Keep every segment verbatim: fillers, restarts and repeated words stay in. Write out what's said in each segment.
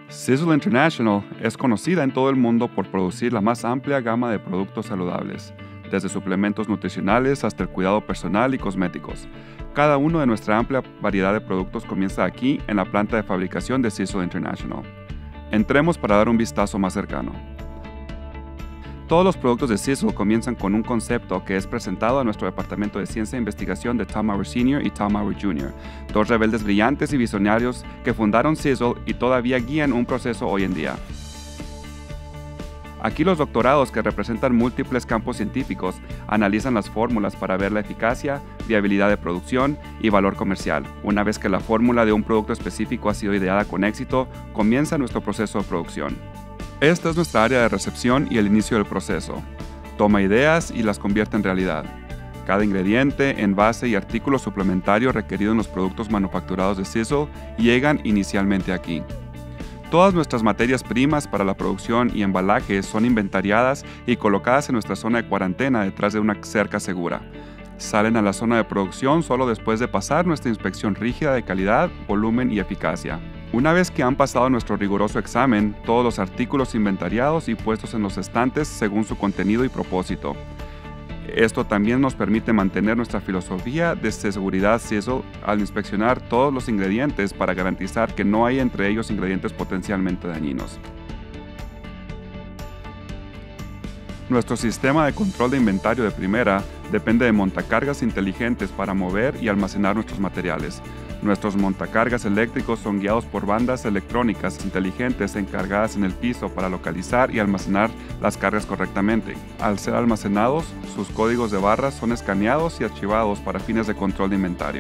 Sizzle International es conocida en todo el mundo por producir la más amplia gama de productos saludables, desde suplementos nutricionales hasta el cuidado personal y cosméticos. Cada uno de nuestra amplia variedad de productos comienza aquí en la planta de fabricación de Sizzle International. Entremos para dar un vistazo más cercano. Todos los productos de Sizzle comienzan con un concepto que es presentado a nuestro Departamento de Ciencia e Investigación de Tom Auer senior y Tom Auer junior, dos rebeldes brillantes y visionarios que fundaron Sizzle y todavía guían un proceso hoy en día. Aquí los doctorados, que representan múltiples campos científicos, analizan las fórmulas para ver la eficacia, viabilidad de producción y valor comercial. Una vez que la fórmula de un producto específico ha sido ideada con éxito, comienza nuestro proceso de producción. Esta es nuestra área de recepción y el inicio del proceso. Toma ideas y las convierte en realidad. Cada ingrediente, envase y artículo suplementario requerido en los productos manufacturados de Sizzle llegan inicialmente aquí. Todas nuestras materias primas para la producción y embalaje son inventariadas y colocadas en nuestra zona de cuarentena detrás de una cerca segura. Salen a la zona de producción solo después de pasar nuestra inspección rígida de calidad, volumen y eficacia. Una vez que han pasado nuestro riguroso examen, todos los artículos inventariados y puestos en los estantes según su contenido y propósito. Esto también nos permite mantener nuestra filosofía de seguridad Sizzle al inspeccionar todos los ingredientes para garantizar que no hay entre ellos ingredientes potencialmente dañinos. Nuestro sistema de control de inventario de primera depende de montacargas inteligentes para mover y almacenar nuestros materiales. Nuestros montacargas eléctricos son guiados por bandas electrónicas inteligentes encargadas en el piso para localizar y almacenar las cargas correctamente. Al ser almacenados, sus códigos de barras son escaneados y archivados para fines de control de inventario.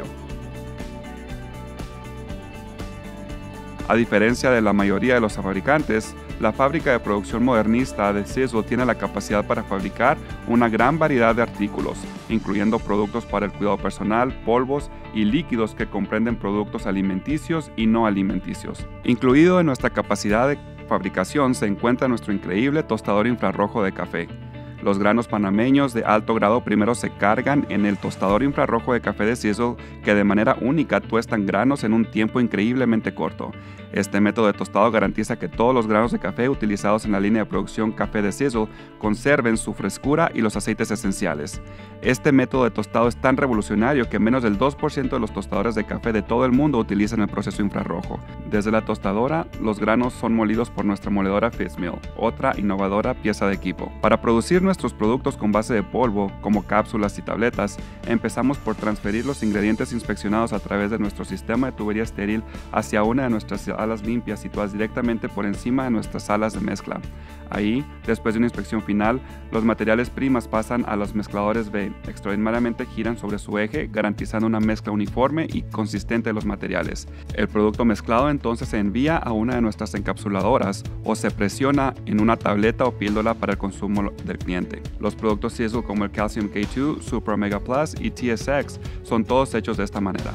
A diferencia de la mayoría de los fabricantes, la fábrica de producción modernista de Sizzle tiene la capacidad para fabricar una gran variedad de artículos, incluyendo productos para el cuidado personal, polvos y líquidos que comprenden productos alimenticios y no alimenticios. Incluido en nuestra capacidad de fabricación se encuentra nuestro increíble tostador infrarrojo de café. Los granos panameños de alto grado primero se cargan en el tostador infrarrojo de café de Sizzle, que de manera única tuestan granos en un tiempo increíblemente corto. Este método de tostado garantiza que todos los granos de café utilizados en la línea de producción café de Sizzle conserven su frescura y los aceites esenciales. Este método de tostado es tan revolucionario que menos del dos por ciento de los tostadores de café de todo el mundo utilizan el proceso infrarrojo. Desde la tostadora, los granos son molidos por nuestra moledora Fitzmill, otra innovadora pieza de equipo. Para producir nuestros productos con base de polvo, como cápsulas y tabletas, empezamos por transferir los ingredientes inspeccionados a través de nuestro sistema de tubería estéril hacia una de nuestras salas limpias situadas directamente por encima de nuestras salas de mezcla. Ahí, después de una inspección final, los materiales primas pasan a los mezcladores B. Extraordinariamente giran sobre su eje, garantizando una mezcla uniforme y consistente de los materiales. El producto mezclado entonces se envía a una de nuestras encapsuladoras o se presiona en una tableta o píldora para el consumo del cliente. Los productos Sizzle como el Calcium K dos, Super Omega Plus y T S X son todos hechos de esta manera.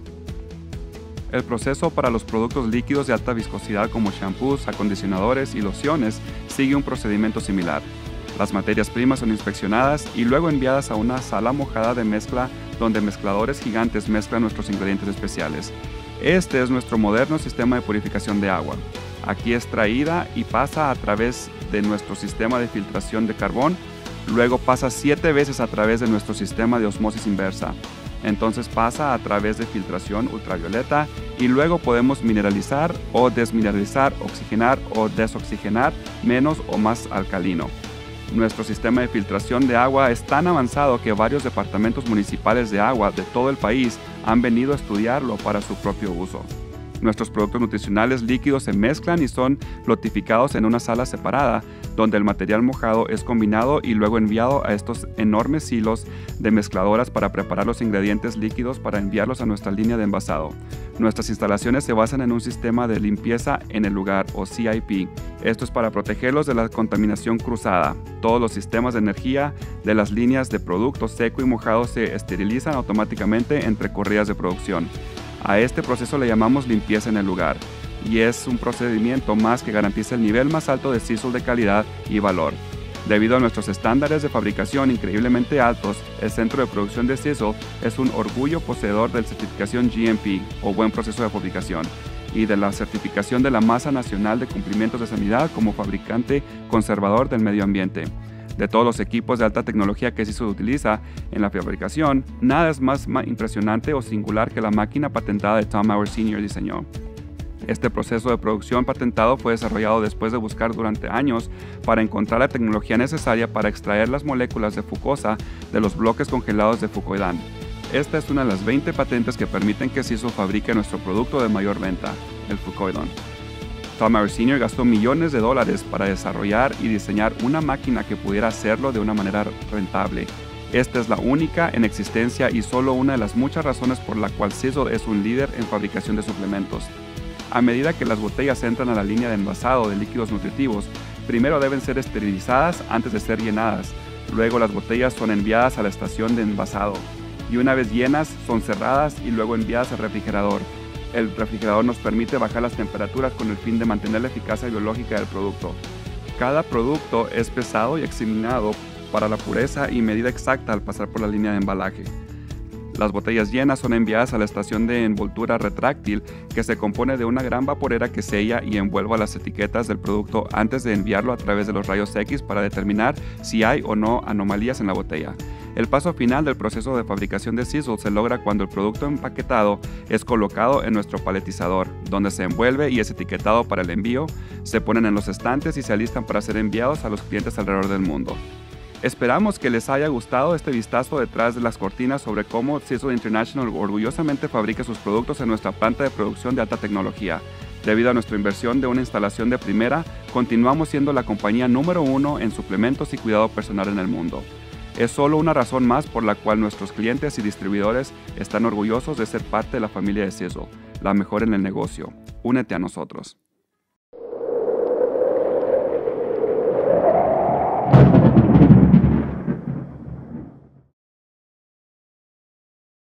El proceso para los productos líquidos de alta viscosidad como shampoos, acondicionadores y lociones sigue un procedimiento similar. Las materias primas son inspeccionadas y luego enviadas a una sala mojada de mezcla donde mezcladores gigantes mezclan nuestros ingredientes especiales. Este es nuestro moderno sistema de purificación de agua. Aquí es traída y pasa a través de nuestro sistema de filtración de carbón, luego pasa siete veces a través de nuestro sistema de osmosis inversa. Entonces pasa a través de filtración ultravioleta y luego podemos mineralizar o desmineralizar, oxigenar o desoxigenar menos o más alcalino. Nuestro sistema de filtración de agua es tan avanzado que varios departamentos municipales de agua de todo el país han venido a estudiarlo para su propio uso. Nuestros productos nutricionales líquidos se mezclan y son lotificados en una sala separada, donde el material mojado es combinado y luego enviado a estos enormes silos de mezcladoras para preparar los ingredientes líquidos para enviarlos a nuestra línea de envasado. Nuestras instalaciones se basan en un sistema de limpieza en el lugar, o C I P. Esto es para protegerlos de la contaminación cruzada. Todos los sistemas de energía de las líneas de productos seco y mojado se esterilizan automáticamente entre corridas de producción. A este proceso le llamamos limpieza en el lugar, y es un procedimiento más que garantiza el nivel más alto de Sizzle de calidad y valor. Debido a nuestros estándares de fabricación increíblemente altos, el centro de producción de Sizzle es un orgullo poseedor de la certificación G M P, o Buen Proceso de Fabricación, y de la certificación de la Masa Nacional de Cumplimientos de Sanidad como fabricante conservador del medio ambiente. De todos los equipos de alta tecnología que CISO utiliza en la fabricación, nada es más impresionante o singular que la máquina patentada de Tom Mauer senior diseñó. Este proceso de producción patentado fue desarrollado después de buscar durante años para encontrar la tecnología necesaria para extraer las moléculas de fucosa de los bloques congelados de fucoidán. Esta es una de las veinte patentes que permiten que CISO fabrique nuestro producto de mayor venta, el fucoidán. Tom Mauer senior gastó millones de dólares para desarrollar y diseñar una máquina que pudiera hacerlo de una manera rentable. Esta es la única en existencia y solo una de las muchas razones por la cual CISO es un líder en fabricación de suplementos. A medida que las botellas entran a la línea de envasado de líquidos nutritivos, primero deben ser esterilizadas antes de ser llenadas. Luego las botellas son enviadas a la estación de envasado y una vez llenas son cerradas y luego enviadas al refrigerador. El refrigerador nos permite bajar las temperaturas con el fin de mantener la eficacia biológica del producto. Cada producto es pesado y examinado para la pureza y medida exacta al pasar por la línea de embalaje. Las botellas llenas son enviadas a la estación de envoltura retráctil, que se compone de una gran vaporera que sella y envuelve las etiquetas del producto antes de enviarlo a través de los rayos X para determinar si hay o no anomalías en la botella. El paso final del proceso de fabricación de CISO se logra cuando el producto empaquetado es colocado en nuestro paletizador, donde se envuelve y es etiquetado para el envío, se ponen en los estantes y se alistan para ser enviados a los clientes alrededor del mundo. Esperamos que les haya gustado este vistazo detrás de las cortinas sobre cómo CISO International orgullosamente fabrica sus productos en nuestra planta de producción de alta tecnología. Debido a nuestra inversión de una instalación de primera, continuamos siendo la compañía número uno en suplementos y cuidado personal en el mundo. Es solo una razón más por la cual nuestros clientes y distribuidores están orgullosos de ser parte de la familia de CISO, la mejor en el negocio. Únete a nosotros.